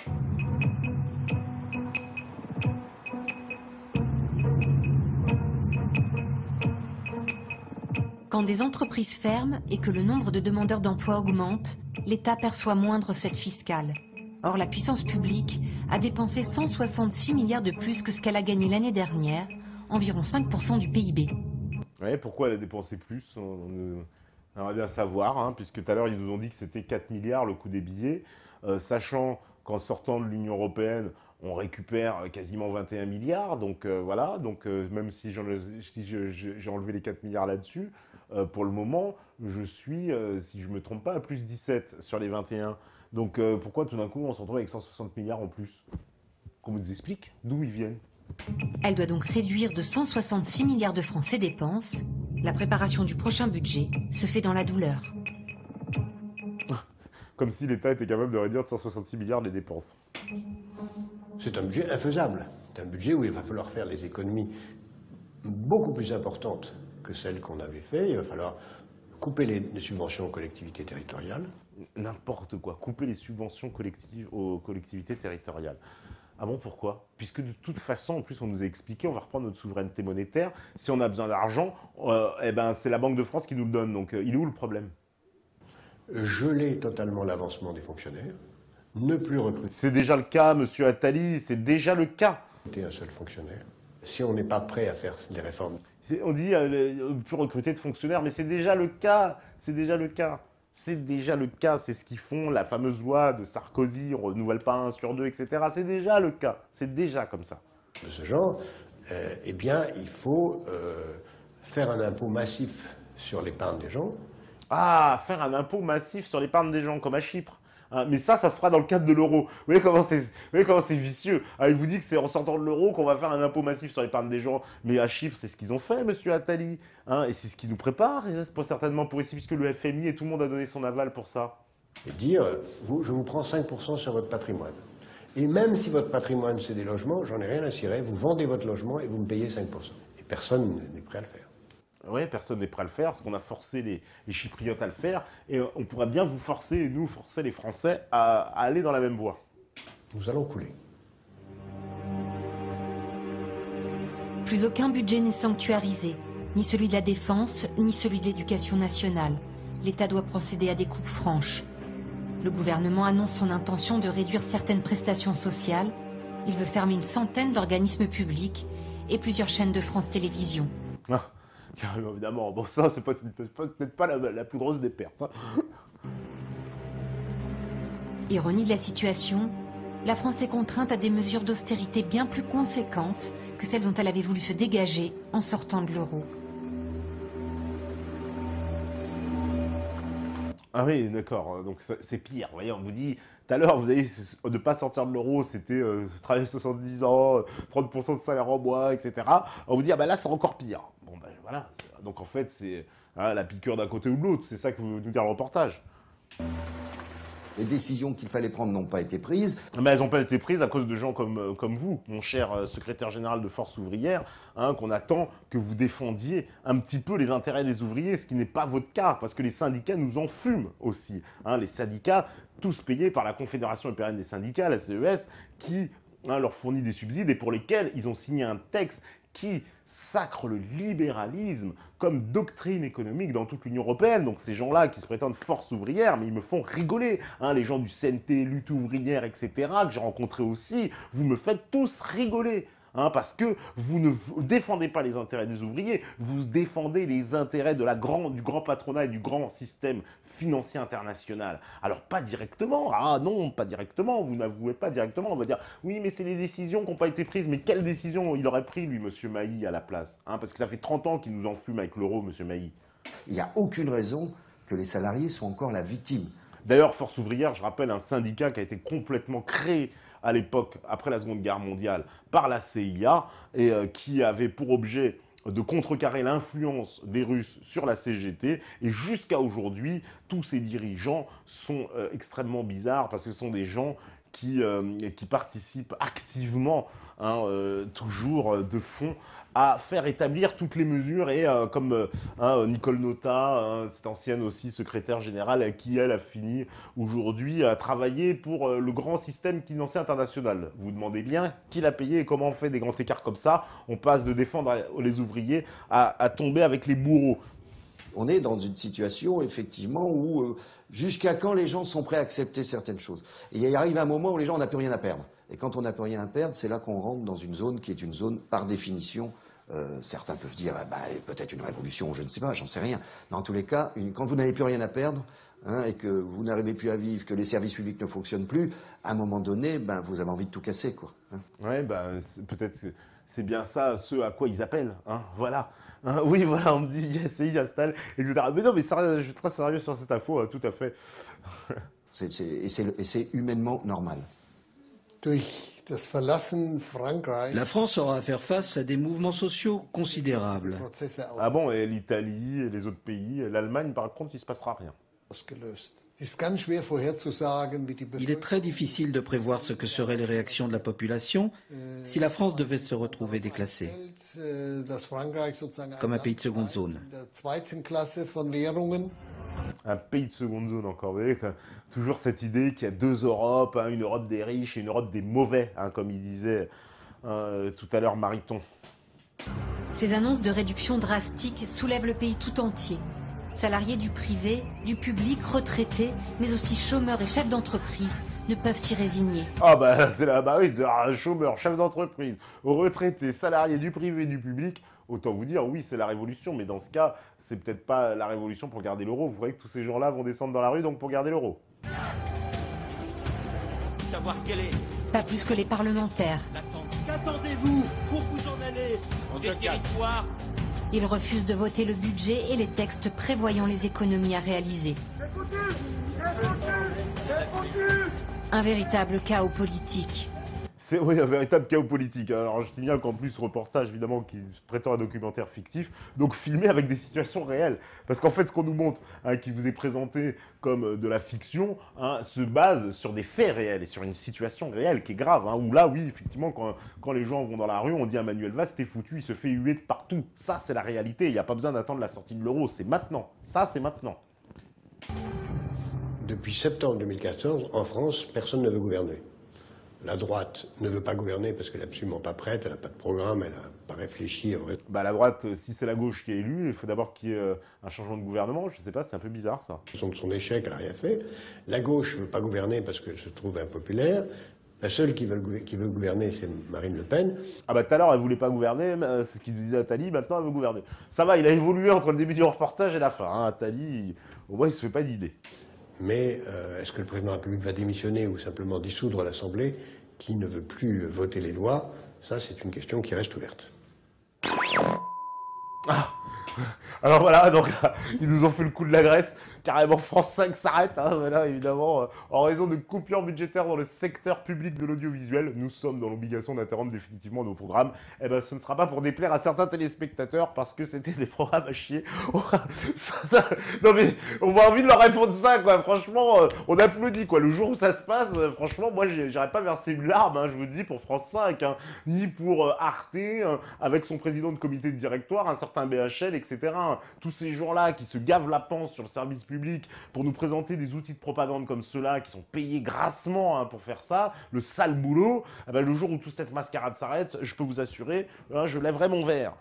Quand des entreprises ferment et que le nombre de demandeurs d'emploi augmente, l'État perçoit moins de recettes fiscales. Or, la puissance publique a dépensé cent soixante-six milliards de plus que ce qu'elle a gagné l'année dernière, environ cinq pour cent du P I B. Ouais, pourquoi elle a dépensé plus? On, on aimerait bien savoir, hein, puisque tout à l'heure ils nous ont dit que c'était quatre milliards le coût des billets, euh, sachant qu'en sortant de l'Union européenne, on récupère quasiment vingt et un milliards, donc euh, voilà, donc euh, même si j'ai si enlevé les quatre milliards là-dessus, euh, pour le moment, je suis, euh, si je ne me trompe pas, à plus dix-sept sur les vingt et un. Donc euh, pourquoi tout d'un coup on se retrouve avec cent soixante milliards en plus? Qu'on nous explique d'où ils viennent. Elle doit donc réduire de cent soixante-six milliards de francs ses dépenses. La préparation du prochain budget se fait dans la douleur. Comme si l'État était capable de réduire de cent soixante-six milliards les dépenses. C'est un budget infaisable. C'est un budget où il va falloir faire des économies beaucoup plus importantes que celles qu'on avait fait. Il va falloir couper les, les subventions aux collectivités territoriales. N'importe quoi. Couper les subventions collectives aux collectivités territoriales. Ah bon, pourquoi? Puisque de toute façon, en plus, on nous a expliqué, on va reprendre notre souveraineté monétaire. Si on a besoin d'argent, euh, eh ben, c'est la Banque de France qui nous le donne. Donc, euh, il est où le problème? Geler totalement l'avancement des fonctionnaires, ne plus recruter. C'est déjà le cas, monsieur Attali, c'est déjà le cas. Un seul fonctionnaire. si on n'est pas prêt à faire des réformes. On dit euh, plus recruter de fonctionnaires, mais c'est déjà le cas. C'est déjà le cas. C'est déjà le cas. C'est ce qu'ils font, la fameuse loi de Sarkozy, on ne renouvelle pas un sur deux, et cetera. C'est déjà le cas. C'est déjà comme ça. De ce genre, euh, eh bien, il faut euh, faire un impôt massif sur l'épargne des gens. Ah, faire un impôt massif sur l'épargne des gens, comme à Chypre. Hein, mais ça, ça se fera dans le cadre de l'euro. Vous voyez comment c'est, vous voyez comment c'est vicieux. Ah, il vous dit que c'est en sortant de l'euro qu'on va faire un impôt massif sur l'épargne des gens. Mais à Chypre, c'est ce qu'ils ont fait, monsieur Attali. Hein, et c'est ce qui nous prépare, et c'est pas certainement pour ici, puisque le F M I et tout le monde a donné son aval pour ça. Et dire, vous, je vous prends cinq pour cent sur votre patrimoine. Et même si votre patrimoine, c'est des logements, j'en ai rien à cirer, vous vendez votre logement et vous me payez cinq pour cent. Et personne n'est prêt à le faire. Oui, personne n'est prêt à le faire, parce qu'on a forcé les, les Chypriotes à le faire, et on pourrait bien vous forcer, nous, forcer les Français à, à aller dans la même voie. Nous allons couler. Plus aucun budget n'est sanctuarisé, ni celui de la défense, ni celui de l'éducation nationale. L'État doit procéder à des coupes franches. Le gouvernement annonce son intention de réduire certaines prestations sociales. Il veut fermer une centaine d'organismes publics et plusieurs chaînes de France Télévisions. Ah. Évidemment, bon ça c'est peut-être pas la, la plus grosse des pertes. Hein. Ironie de la situation, la France est contrainte à des mesures d'austérité bien plus conséquentes que celles dont elle avait voulu se dégager en sortant de l'euro. Ah oui, d'accord, donc c'est pire. Vous voyez, on vous dit, tout à l'heure, vous avez ne pas sortir de l'euro, c'était euh, travailler soixante-dix ans, trente pour cent de salaire en mois, et cetera. On vous dit, ah ben là, c'est encore pire. Bon ben voilà, donc en fait, c'est hein, la piqûre d'un côté ou de l'autre, c'est ça que veut nous dire le reportage. Les décisions qu'il fallait prendre n'ont pas été prises. Mais elles n'ont pas été prises à cause de gens comme, comme vous, mon cher euh, secrétaire général de Force ouvrière, hein, qu'on attend que vous défendiez un petit peu les intérêts des ouvriers, ce qui n'est pas votre cas, parce que les syndicats nous en fument aussi. Hein, les syndicats, tous payés par la Confédération européenne des syndicats, la C E S, qui hein, leur fournit des subsides et pour lesquels ils ont signé un texte qui sacre le libéralisme comme doctrine économique dans toute l'Union européenne. Donc ces gens-là qui se prétendent force ouvrière, mais ils me font rigoler. Hein, les gens du C N T, lutte ouvrière, et cetera, que j'ai rencontrés aussi, vous me faites tous rigoler. Hein, parce que vous ne défendez pas les intérêts des ouvriers, vous défendez les intérêts de la grand, du grand patronat et du grand système financier international. Alors pas directement, ah non, pas directement, vous n'avouez pas directement, on va dire, oui mais c'est les décisions qui n'ont pas été prises, mais quelles décisions il aurait pris lui, monsieur Mailly, à la place hein, parce que ça fait trente ans qu'il nous enfume avec l'euro, monsieur Mailly. Il n'y a aucune raison que les salariés soient encore la victime. D'ailleurs, Force ouvrière, je rappelle, un syndicat qui a été complètement créé à l'époque, après la Seconde Guerre mondiale, par la C I A, et euh, qui avait pour objet de contrecarrer l'influence des Russes sur la C G T. Et jusqu'à aujourd'hui, tous ces dirigeants sont euh, extrêmement bizarres, parce que ce sont des gens qui, euh, qui participent activement, hein, euh, toujours euh, de fond, à faire établir toutes les mesures et euh, comme euh, hein, Nicole Notat, hein, cette ancienne aussi secrétaire générale, qui elle a fini aujourd'hui à travailler pour euh, le grand système financier international. Vous vous demandez bien qui l'a payé et comment on fait des grands écarts comme ça. On passe de défendre les ouvriers à, à tomber avec les bourreaux. On est dans une situation, effectivement, où euh, jusqu'à quand les gens sont prêts à accepter certaines choses. Et il arrive un moment où les gens n'ont plus rien à perdre. Et quand on n'a plus rien à perdre, c'est là qu'on rentre dans une zone qui est une zone, par définition, euh, certains peuvent dire, bah, peut-être une révolution, je ne sais pas, j'en sais rien. Mais en tous les cas, une, quand vous n'avez plus rien à perdre, hein, et que vous n'arrivez plus à vivre, que les services publics ne fonctionnent plus, à un moment donné, ben, vous avez envie de tout casser, quoi. Hein. Oui, ben, peut-être que c'est bien ça, ce à quoi ils appellent, hein, voilà. Hein, oui, voilà, on me dit, yes, il installe, et cetera. Mais non, mais sérieux, je suis très sérieux sur cette info, hein, tout à fait. c'est, c'est, et c'est humainement normal. La France aura à faire face à des mouvements sociaux considérables. Ah bon, et l'Italie, et les autres pays, l'Allemagne, par contre, il ne se passera rien. Il est très difficile de prévoir ce que seraient les réactions de la population si la France devait se retrouver déclassée, comme un pays de seconde zone. Un pays de seconde zone encore, vous voyez, toujours cette idée qu'il y a deux Europes, hein, une Europe des riches et une Europe des mauvais, hein, comme il disait hein, tout à l'heure Mariton. Ces annonces de réduction drastique soulèvent le pays tout entier. Salariés du privé, du public, retraités, mais aussi chômeurs et chefs d'entreprise ne peuvent s'y résigner. Ah bah c'est là, bah oui, chômeur, chef d'entreprise, retraité, salarié du privé, du public. Autant vous dire, oui, c'est la révolution, mais dans ce cas, c'est peut-être pas la révolution pour garder l'euro. Vous voyez que tous ces gens-là vont descendre dans la rue, donc pour garder l'euro. Savoir quel est... Pas plus que les parlementaires. Qu'attendez-vous pour vous en aller des territoires? Ils refusent de voter le budget et les textes prévoyant les économies à réaliser. Un véritable chaos politique. C'est oui, un véritable chaos politique. Alors je signale qu'en plus, reportage évidemment qui prétend un documentaire fictif, donc filmé avec des situations réelles. Parce qu'en fait, ce qu'on nous montre, hein, qui vous est présenté comme de la fiction, hein, se base sur des faits réels et sur une situation réelle qui est grave. Hein, où là, oui, effectivement, quand, quand les gens vont dans la rue, on dit à Manuel Valls, t'es foutu, il se fait huer de partout. Ça, c'est la réalité. Il n'y a pas besoin d'attendre la sortie de l'euro. C'est maintenant. Ça, c'est maintenant. Depuis septembre deux mille quatorze, en France, personne ne veut gouverner. La droite ne veut pas gouverner parce qu'elle n'est absolument pas prête, elle n'a pas de programme, elle n'a pas réfléchi. Bah la droite, si c'est la gauche qui est élue, il faut d'abord qu'il y ait euh, un changement de gouvernement. Je ne sais pas, c'est un peu bizarre ça. De son échec, elle n'a rien fait. La gauche ne veut pas gouverner parce qu'elle se trouve impopulaire. La seule qui veut, qui veut gouverner, c'est Marine Le Pen. Ah bah tout à l'heure, elle voulait pas gouverner, c'est ce qu'il disait Attali, maintenant elle veut gouverner. Ça va, il a évolué entre le début du reportage et la fin. Hein. Attali, au moins il se fait pas d'idée. Mais euh, est-ce que le président de la République va démissionner ou simplement dissoudre l'Assemblée qui ne veut plus voter les lois? Ça, c'est une question qui reste ouverte. Ah. Alors voilà, donc là, ils nous ont fait le coup de la Grèce. Carrément, France cinq s'arrête, hein, voilà, évidemment. Euh, en raison de coupures budgétaires dans le secteur public de l'audiovisuel, nous sommes dans l'obligation d'interrompre définitivement nos programmes. Eh ben, ce ne sera pas pour déplaire à certains téléspectateurs, parce que c'était des programmes à chier. Non mais, on a envie de leur répondre ça, quoi. Franchement, euh, on applaudit, quoi. Le jour où ça se passe, euh, franchement, moi, j'aurais pas versé une larme, hein, je vous dis, pour France cinq, hein, ni pour euh, Arte, hein, avec son président de comité de directoire, un certain B H L, et cetera. Tous ces gens-là qui se gavent la panse sur le service public pour nous présenter des outils de propagande comme ceux-là, qui sont payés grassement hein, pour faire ça, le sale boulot, eh ben, le jour où toute cette mascarade s'arrête, je peux vous assurer, hein, je lèverai mon verre.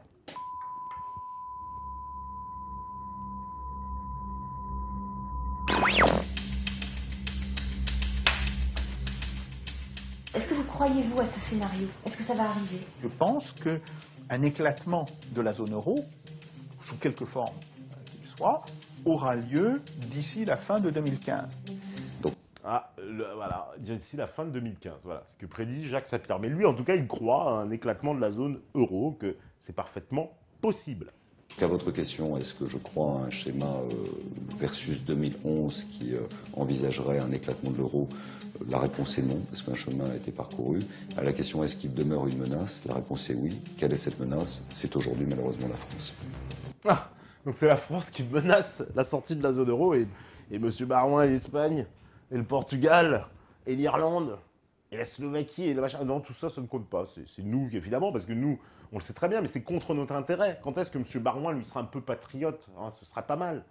Est-ce que vous croyez-vous à ce scénario? Est-ce que ça va arriver? Je pense qu'un éclatement de la zone euro, sous quelque forme qu'il soit, aura lieu d'ici la fin de deux mille quinze. Donc. Ah, le, voilà, d'ici la fin de deux mille quinze, voilà, ce que prédit Jacques Sapir. Mais lui, en tout cas, il croit à un éclatement de la zone euro, que c'est parfaitement possible. À votre question, est-ce que je crois à un schéma euh, versus deux mille onze qui euh, envisagerait un éclatement de l'euro? La réponse est non, parce qu'un chemin a été parcouru. À la question, est-ce qu'il demeure une menace? La réponse est oui. Quelle est cette menace? C'est aujourd'hui malheureusement la France. Ah, donc c'est la France qui menace la sortie de la zone euro et, et M. Barouin et l'Espagne, et le Portugal, et l'Irlande, et la Slovaquie, et le machin. Non, tout ça, ça ne compte pas. C'est nous, évidemment, parce que nous, on le sait très bien, mais c'est contre notre intérêt. Quand est-ce que M. Barouin, lui, sera un peu patriote hein? Ce serait pas mal.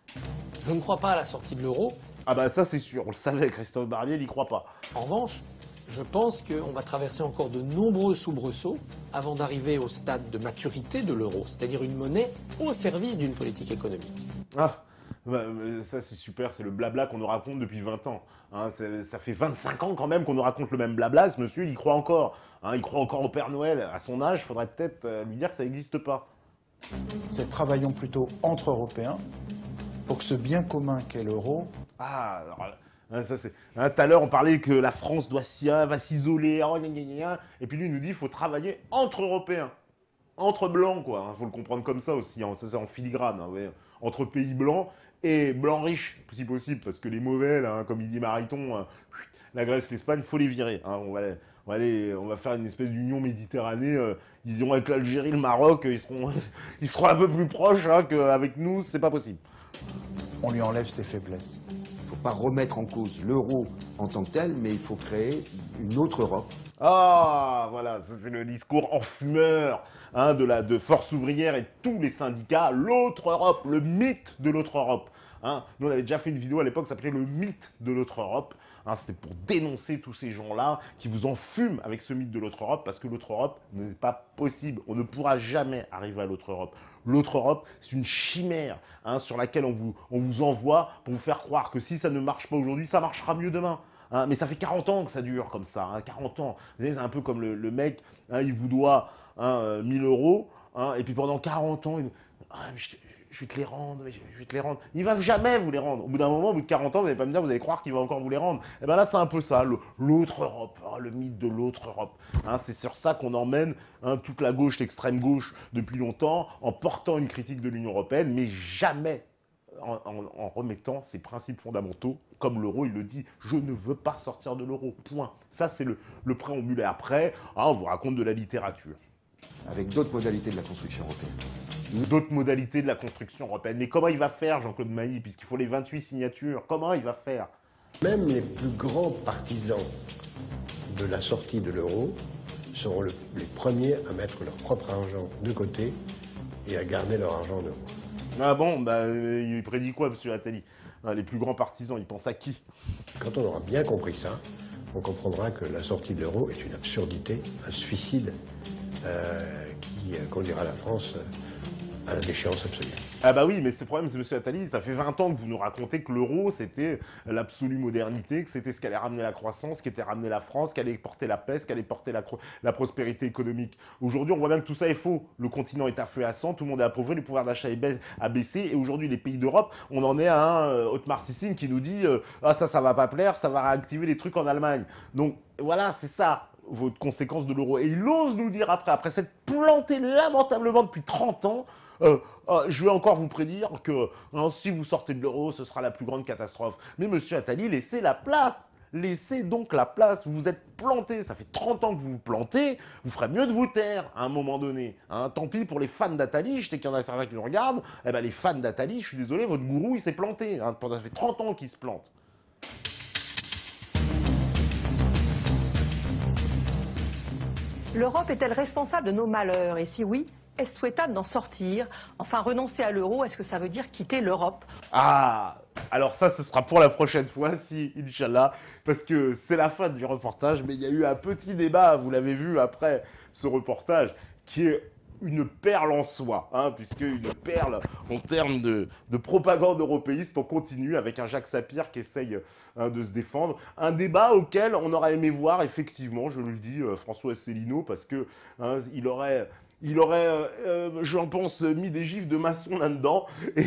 Je ne crois pas à la sortie de l'euro. Ah bah ça, c'est sûr. On le savait, Christophe Barbier, il n'y croit pas. En revanche, je pense qu'on va traverser encore de nombreux soubresauts avant d'arriver au stade de maturité de l'euro, c'est-à-dire une monnaie au service d'une politique économique. Ah, bah, ça c'est super, c'est le blabla qu'on nous raconte depuis vingt ans. Hein, ça fait vingt-cinq ans quand même qu'on nous raconte le même blabla, ce monsieur il y croit encore. Hein, il croit encore au Père Noël. À son âge, il faudrait peut-être euh, lui dire que ça n'existe pas. C'est travaillons plutôt entre Européens pour que ce bien commun qu'est l'euro... Ah, alors... Hein, ça c'est. Hein, tout à l'heure, on parlait que la France doit s'y, va s'isoler, oh, gna, gna, gna, et puis lui, il nous dit qu'il faut travailler entre Européens, entre blancs, quoi. Il hein, faut le comprendre comme ça aussi. Hein, ça, c'est en filigrane, hein, ouais, entre pays blancs et blancs riches, si possible, parce que les mauvais, là, hein, comme il dit Mariton, hein, la Grèce, l'Espagne, faut les virer. Hein, on va, on va aller, on va faire une espèce d'union Méditerranée. Euh, ils iront avec l'Algérie, le Maroc, ils seront, ils seront un peu plus proches hein, qu'avec nous. C'est pas possible. On lui enlève ses faiblesses. Il ne faut pas remettre en cause l'euro en tant que tel, mais il faut créer une autre Europe. Ah, voilà, ça c'est le discours enfumeur hein, de la de Force ouvrière et tous les syndicats. L'autre Europe, le mythe de l'autre Europe. Hein. Nous, on avait déjà fait une vidéo à l'époque qui s'appelait le mythe de l'autre Europe. Hein, c'était pour dénoncer tous ces gens-là qui vous enfument avec ce mythe de l'autre Europe, parce que l'autre Europe n'est pas possible. On ne pourra jamais arriver à l'autre Europe. L'autre Europe, c'est une chimère hein, sur laquelle on vous, on vous envoie pour vous faire croire que si ça ne marche pas aujourd'hui, ça marchera mieux demain. Hein, mais ça fait quarante ans que ça dure comme ça, hein, quarante ans. Vous savez, c'est un peu comme le, le mec, hein, il vous doit hein, mille euros, hein, et puis pendant quarante ans, il vous... ah, je, je vais te les rendre, je vais te les rendre. Il ne va jamais vous les rendre. Au bout d'un moment, au bout de quarante ans, vous n'allez pas me dire, vous allez croire qu'il va encore vous les rendre. Et bien là, c'est un peu ça, l'autre Europe, oh, le mythe de l'autre Europe. Hein, c'est sur ça qu'on emmène hein, toute la gauche, l'extrême gauche depuis longtemps, en portant une critique de l'Union européenne, mais jamais en, en, en remettant ses principes fondamentaux, comme l'euro, il le dit, je ne veux pas sortir de l'euro, point. Ça, c'est le, le préambule. Et après, ah, on vous raconte de la littérature. Avec d'autres modalités de la construction européenne. D'autres modalités de la construction européenne. Mais comment il va faire, Jean-Claude Mailly, puisqu'il faut les vingt-huit signatures? Comment il va faire? Même les plus grands partisans de la sortie de l'euro seront le, les premiers à mettre leur propre argent de côté et à garder leur argent en euros. Ah bon, bah, euh, il prédit quoi, M. Attali? hein, Les plus grands partisans, ils pensent à qui? Quand on aura bien compris ça, on comprendra que la sortie de l'euro est une absurdité, un suicide euh, qui euh, conduira la France euh, à la déchéance absolue. Ah bah oui, mais ce problème, c'est M. Attali, ça fait vingt ans que vous nous racontez que l'euro, c'était l'absolue modernité, que c'était ce qui allait ramener la croissance, qui allait ramener la France, qui allait porter la paix, qui allait porter la, la prospérité économique. Aujourd'hui, on voit bien que tout ça est faux. Le continent est à feu et à sang, tout le monde est appauvri, le pouvoir d'achat a baissé, et aujourd'hui, les pays d'Europe, on en est à un euh, Otmar Sissine qui nous dit euh, « Ah, ça, ça va pas plaire, ça va réactiver les trucs en Allemagne. » Donc, voilà, c'est ça, votre conséquence de l'euro. Et il ose nous dire après, après s'être planté lamentablement depuis trente ans, Euh, euh, je vais encore vous prédire que hein, si vous sortez de l'euro, ce sera la plus grande catastrophe. Mais monsieur Attali, laissez la place. Laissez donc la place. Vous vous êtes planté. Ça fait trente ans que vous vous plantez. Vous ferez mieux de vous taire à un moment donné. Hein, tant pis pour les fans d'Attali. Je sais qu'il y en a certains qui nous regardent. Eh ben, les fans d'Attali, je suis désolé, votre gourou, il s'est planté. Hein, ça fait trente ans qu'il se plante. L'Europe est-elle responsable de nos malheurs? Et si oui, est-ce souhaitable d'en sortir? Enfin, renoncer à l'euro, est-ce que ça veut dire quitter l'Europe? Ah, alors ça, ce sera pour la prochaine fois, si, Inch'Allah, parce que c'est la fin du reportage, mais il y a eu un petit débat, vous l'avez vu après ce reportage, qui est une perle en soi, hein, puisque une perle en termes de, de propagande européiste, on continue avec un Jacques Sapir qui essaye hein, de se défendre. Un débat auquel on aurait aimé voir, effectivement, je le dis, euh, François Asselineau, parce que hein, il aurait... Il aurait, euh, j'en pense, mis des gifs de maçon là-dedans, et,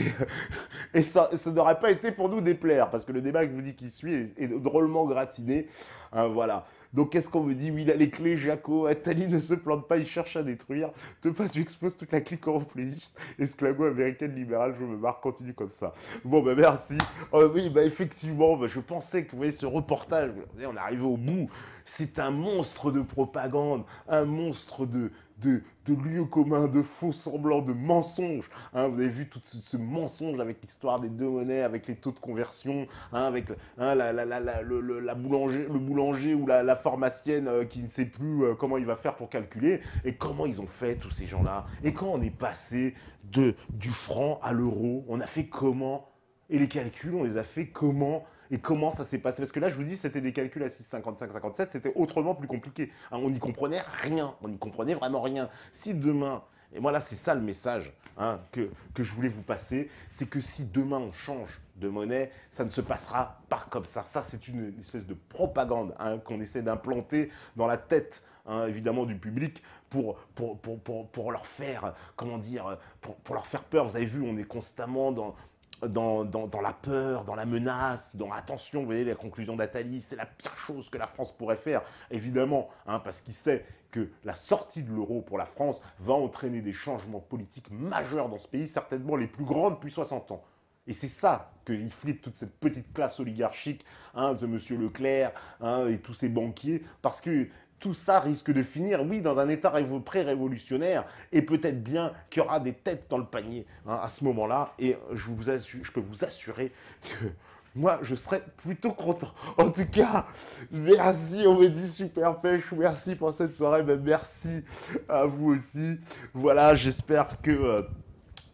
et ça, ça n'aurait pas été pour nous déplaire, parce que le débat que je vous dis qui suit est, est drôlement gratiné. Hein, voilà. Donc qu'est-ce qu'on me dit? Oui, il a les clés, Jaco, Attali ne se plante pas, il cherche à détruire. Te pas, tu exploses toute la clique européiste, esclavo-américaine libérale, je me marre, continue comme ça. Bon, ben bah, merci. Oh, oui, bah effectivement, bah, je pensais que vous voyez ce reportage, on est arrivé au bout, c'est un monstre de propagande, un monstre de... De, de lieux communs, de faux semblants, de mensonges. Hein, vous avez vu tout ce, ce mensonge avec l'histoire des deux monnaies, avec les taux de conversion, hein, avec hein, la, la, la, la, le, le, la boulanger, le boulanger ou la, la pharmacienne euh, qui ne sait plus euh, comment il va faire pour calculer, et comment ils ont fait tous ces gens-là. Et quand on est passé de, du franc à l'euro, on a fait comment? Et les calculs, on les a fait comment? Et comment ça s'est passé? Parce que là, je vous dis, c'était des calculs à six virgule cinquante-cinq cinquante-sept, c'était autrement plus compliqué. Hein, on n'y comprenait rien, on n'y comprenait vraiment rien. Si demain, et moi là, c'est ça le message hein, que, que je voulais vous passer, c'est que si demain on change de monnaie, ça ne se passera pas comme ça. Ça, c'est une espèce de propagande hein, qu'on essaie d'implanter dans la tête Hein, évidemment du public pour, pour, pour, pour, pour leur faire, comment dire, pour, pour leur faire peur. Vous avez vu, on est constamment dans... Dans, dans, dans la peur, dans la menace, dans attention, vous voyez la conclusion d'Attali, c'est la pire chose que la France pourrait faire, évidemment, hein, parce qu'il sait que la sortie de l'euro pour la France va entraîner des changements politiques majeurs dans ce pays, certainement les plus grands depuis soixante ans. Et c'est ça qu'il flippe toute cette petite classe oligarchique hein, de M. Leclerc hein, et tous ces banquiers, parce que tout ça risque de finir, oui, dans un état pré-révolutionnaire, et peut-être bien qu'il y aura des têtes dans le panier hein, à ce moment-là, et je, vous assure, je peux vous assurer que moi, je serais plutôt content. En tout cas, merci, on me dit super pêche, merci pour cette soirée, mais merci à vous aussi. Voilà, j'espère que... Euh,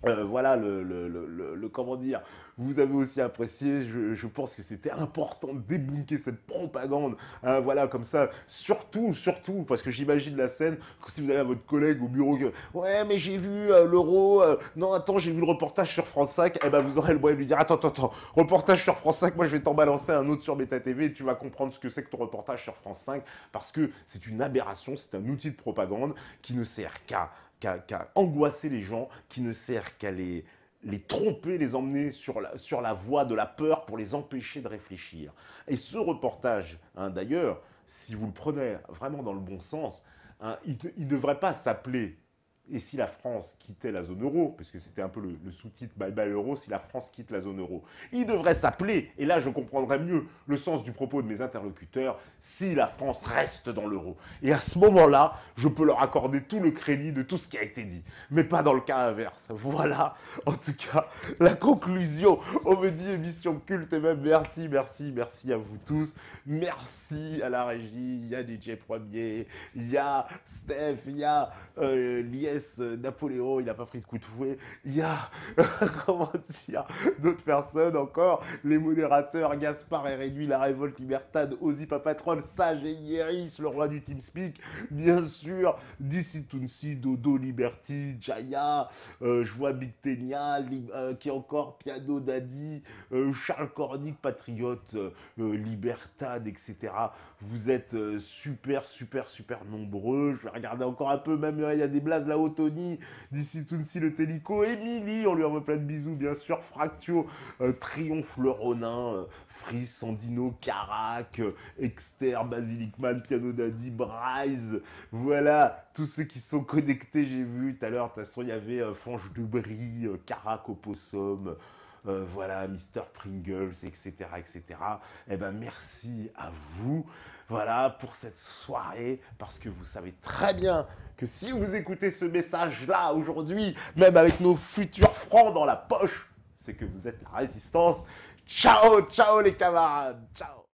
Euh, voilà le, le, le, le, le, comment dire, vous avez aussi apprécié, je, je pense que c'était important de débunker cette propagande, hein, voilà, comme ça, surtout, surtout, parce que j'imagine la scène, que si vous allez à votre collègue au bureau, que, ouais, mais j'ai vu euh, l'euro, euh, non, attends, j'ai vu le reportage sur France cinq, eh ben, vous aurez le moyen de lui dire, attends, attends, attends, reportage sur France cinq, moi je vais t'en balancer un autre sur Beta T V, et tu vas comprendre ce que c'est que ton reportage sur France cinq, parce que c'est une aberration, c'est un outil de propagande qui ne sert qu'à Qu'à, qu'à angoisser les gens, qui ne sert qu'à les, les tromper, les emmener sur la, sur la voie de la peur pour les empêcher de réfléchir. Et ce reportage, hein, d'ailleurs, si vous le prenez vraiment dans le bon sens, hein, il ne devrait pas s'appeler « Et si la France quittait la zone euro ?» parce que c'était un peu le, le sous-titre « Bye bye euro, si la France quitte la zone euro ». Il devrait s'appeler, et là je comprendrais mieux le sens du propos de mes interlocuteurs, « Si la France reste dans l'euro ». Et à ce moment-là, je peux leur accorder tout le crédit de tout ce qui a été dit, mais pas dans le cas inverse. Voilà, en tout cas, la conclusion. On me dit émission culte, et même merci, merci, merci à vous tous. Merci à la régie, il y a D J Premier, il y a Steph, il y a euh, Lies, Napoléon, il n'a pas pris de coup de fouet. Il y a, comment dire, d'autres personnes encore, les modérateurs, Gaspard et Réduit, La Révolte, Libertad, Ozzy Papatrol, Sage et Yeris, le roi du TeamSpeak, bien sûr, D'ici Tunsi, Dodo, Liberty, Jaya, euh, je vois Big Tenia, euh, qui est encore Piano Daddy, euh, Charles Cornic, Patriote, euh, Libertad, et cetera. Vous êtes euh, super, super, super nombreux. Je vais regarder encore un peu, même il y a des blazes là-haut. Tony, D'ici Tunsi, le Télico, Émilie, on lui envoie plein de bisous, bien sûr, Fractio, euh, Triomphe, le Ronin, euh, Freeze, Sandino, Carac, euh, Exter, Basilicman, Piano Daddy, Bryce, voilà, tous ceux qui sont connectés, j'ai vu tout à l'heure, de toute façon, il y avait euh, Fange de Brie, euh, Carac, Opossum, euh, voilà, Mister Pringles, et cetera, et cetera. Eh ben, merci à vous. Voilà, pour cette soirée, parce que vous savez très bien que si vous écoutez ce message-là aujourd'hui, même avec nos futurs francs dans la poche, c'est que vous êtes la résistance. Ciao, ciao les camarades, ciao.